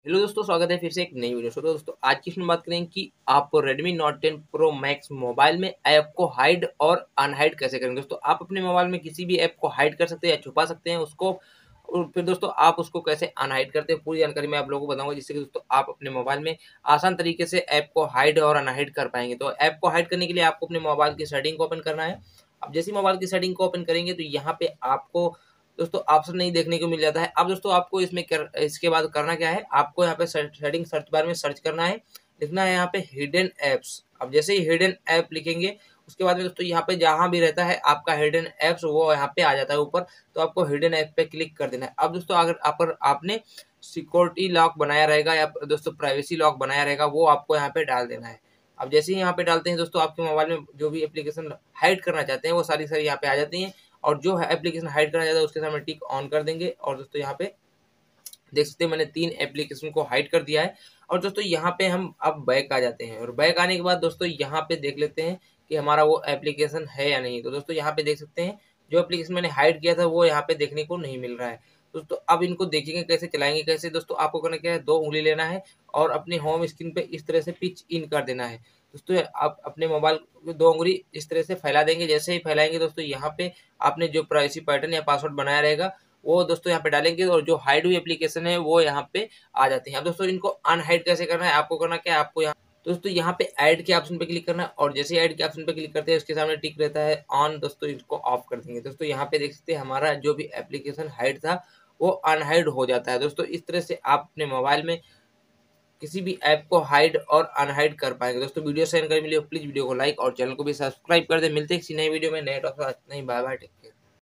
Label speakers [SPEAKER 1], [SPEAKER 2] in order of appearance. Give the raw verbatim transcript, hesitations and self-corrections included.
[SPEAKER 1] Hello दोस्तों, स्वागत है फिर से एक नई वीडियो। तो दोस्तों आज की इसमें बात करेंगे कि आप Redmi Note ten Pro Max mobile में ऐप को हाइड और अनहाइड कैसे करेंगे। दोस्तों आप अपने मोबाइल में किसी भी ऐप को हाइड कर सकते हैं या छुपा सकते हैं उसको, और फिर दोस्तों आप उसको कैसे अनहाइड करते हैं पूरी जानकारी मैं आप लोगों को बताऊंगा, जिससे कि दोस्तों आप अपने मोबाइल में आसान तरीके से ऐप को हाइड और अनहाइड कर पाएंगे। तो ऐप को हाइड करने के लिए आपको अपने मोबाइल की सेटिंग को ओपन करना है। अब जैसे ही मोबाइल की सेटिंग को ओपन करेंगे तो यहाँ पे आपको दोस्तों ऑप्शन नहीं देखने को मिल जाता है। अब दोस्तों आपको इसमें कर, इसके बाद करना क्या है, आपको यहाँ पे सेटिंग सर्च बार में सर्च करना है, लिखना है यहाँ पे हिडन एप्स। अब जैसे ही हिडन ऐप लिखेंगे उसके बाद में दोस्तों यहाँ पे जहाँ भी रहता है आपका हिडन एप्स वो यहाँ पे आ जाता है ऊपर, तो आपको हिडन ऐप पे क्लिक कर देना है। अब दोस्तों अगर आप आपने सिक्योरिटी लॉक बनाया रहेगा या दोस्तों प्राइवेसी लॉक बनाया रहेगा वो आपको यहाँ पे डाल देना है। अब जैसे ही यहाँ पे डालते हैं दोस्तों आपके मोबाइल में जो भी एप्लीकेशन हाइड करना चाहते हैं वो सारी सारी यहाँ पे आ जाती हैं, और जो है एप्लीकेशन हाइड करना चाहता है उसके सामने टिक ऑन कर देंगे। और दोस्तों यहाँ पे देख सकते हैं मैंने तीन एप्लीकेशन को हाइड कर दिया है। और दोस्तों यहाँ पे हम अब बैक आ जाते हैं, और बैक आने के बाद दोस्तों यहाँ पे देख लेते हैं कि हमारा वो एप्लीकेशन है या नहीं। तो दोस्तों यहाँ पे देख सकते हैं जो एप्लीकेशन मैंने हाइड किया था वो यहाँ पे देखने को नहीं मिल रहा है। दोस्तों अब इनको देखेंगे कैसे, चलाएंगे कैसे। दोस्तों आपको करना क्या है, दो उंगली लेना है और अपनी होम स्क्रीन पे इस तरह से पिच इन कर देना है। दोस्तों आप अपने मोबाइल को दो उंगली इस तरह से फैला देंगे। जैसे ही फैलाएंगे दोस्तों यहाँ पे आपने जो प्राइवेसी पैटर्न या पासवर्ड बनाया रहेगा वो दोस्तों यहाँ पे डालेंगे, और जो हाइड हुई एप्लीकेशन है वो यहाँ पे आ जाते हैं। अब दोस्तों इनको अनहाइड कैसे करना है, आपको करना क्या है, आपको यहाँ दोस्तों यहाँ पे ऐड के ऑप्शन पे क्लिक करना है, और जैसे ऐड के ऑप्शन पे क्लिक करते हैं उसके सामने टिक रहता है ऑन, दोस्तों इसको ऑफ कर देंगे। दोस्तों यहाँ पे देख सकते हैं हमारा जो भी एप्लीकेशन हाइड था वो अनहाइड हो जाता है। दोस्तों इस तरह से आप अपने मोबाइल में किसी भी ऐप को हाइड और अनहाइड कर पाएंगे। दोस्तों वीडियो सेंड कर मिले प्लीज वीडियो को लाइक और चैनल को भी सब्सक्राइब कर दे। मिलते हैं किसी नई वीडियो में नए टॉपिक। नहीं, बाय बाय।